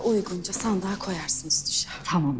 uygunca sandığa koyarsınız düşe. Tamam.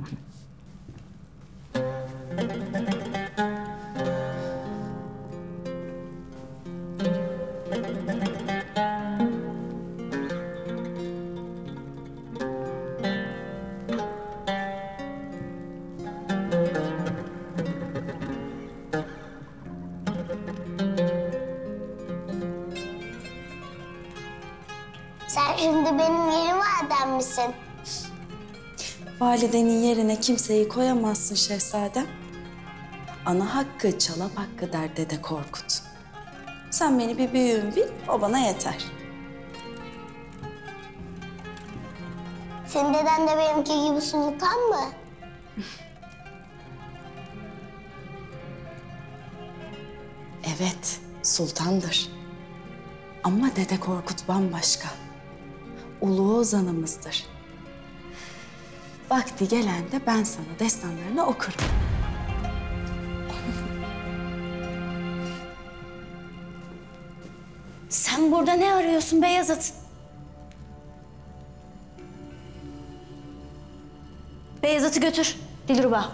Sen şimdi benim yeni validem misin? Validenin yerine kimseyi koyamazsın şehzadem. Ana hakkı, çalap hakkı der Dede Korkut. Sen beni bir büyüğüm bil, o bana yeter. Senin deden de benimki gibi sultan mı? Evet, sultandır. Ama Dede Korkut bambaşka. Ulu ozanımızdır. Vakti gelende ben sana destanlarını okurum. Sen burada ne arıyorsun Beyazıt? Beyazıt'ı götür Dilruba.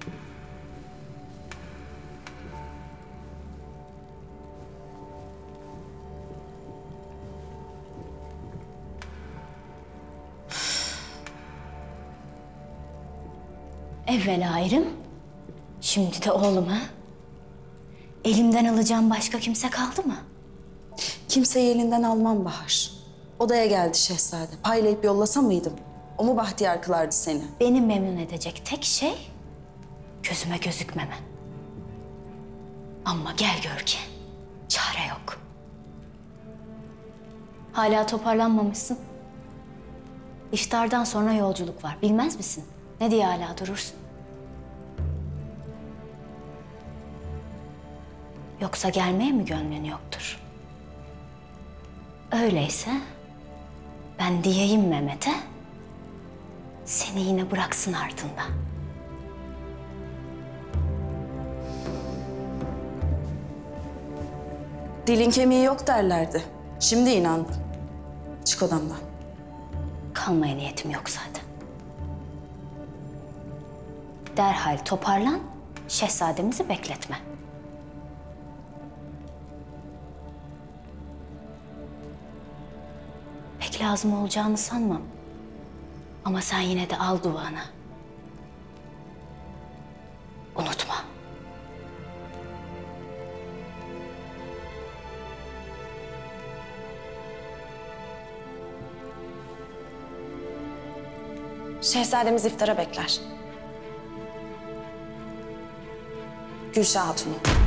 Evvela ayrım, şimdi de oğluma. Elimden alacağım başka kimse kaldı mı? Kimseyi elinden almam Bahar. Odaya geldi şehzade. Paylayıp yollasa mıydım? O mu bahtiyar kılardı seni? Beni memnun edecek tek şey gözüme gözükmemen. Ama gel gör ki çare yok. Hala toparlanmamışsın. İftardan sonra yolculuk var. Bilmez misin? Ne diye hala durursun? Yoksa gelmeye mi gönlün yoktur? Öyleyse ben diyeyim Mehmet'e, seni yine bıraksın ardında. Dilin kemiği yok derlerdi. Şimdi inandım. Çık odamdan. Kalmaya niyetim yok zaten. Derhal toparlan, şehzademizi bekletme. Pek lazım olacağını sanmam. Ama sen yine de al duanı. Unutma. Şehzademiz iftara bekler. Gülşah Hatun'u.